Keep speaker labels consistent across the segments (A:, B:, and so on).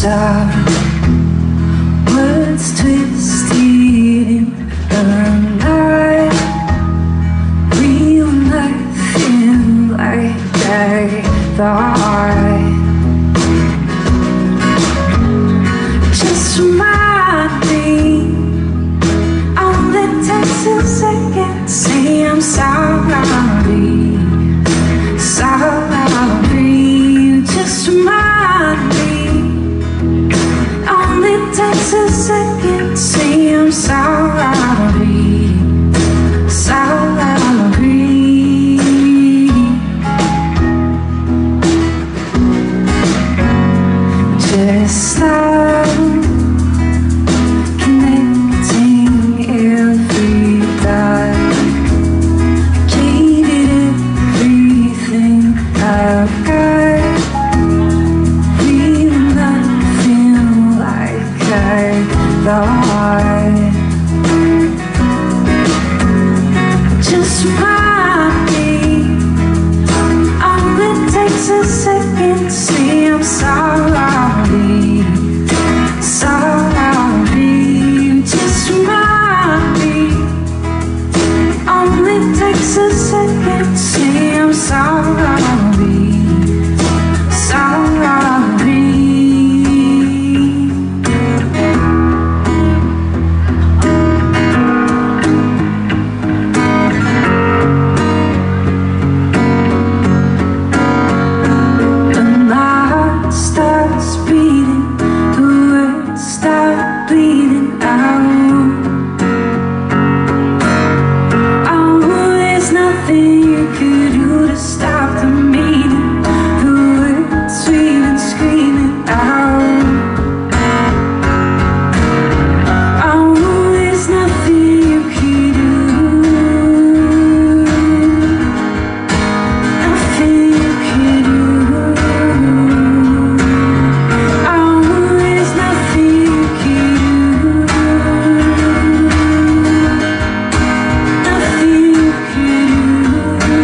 A: stop. Words twisted in the night, real nothing like I thought. Just remind me, only takes a second. Say I'm sorry, sorry. Just remind me, only takes a second. Say I'm sorry, sorry. Just stop connecting every dot. Gave it everything I've got. Real nothing like I thought. Just remind me, all it takes a second. Say I'm sorry, sorry. Just remind me, all it takes a second. Say I'm sorry, sorry. When my heart starts beating, the words start bleeding out. Oh, there's nothing you could do to stop the meaning, the words we've been screaming out. Oh, there's nothing you could do, nothing you could do. Oh, there's nothing you could do, nothing you could do.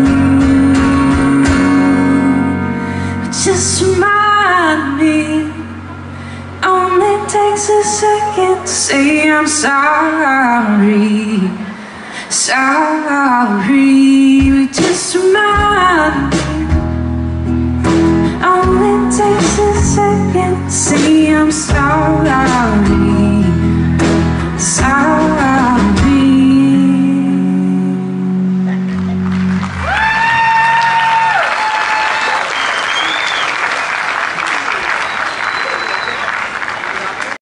A: Just remind me, only takes a second. Say I'm sorry, sorry. Just remind me, only takes a second. Say I'm sorry.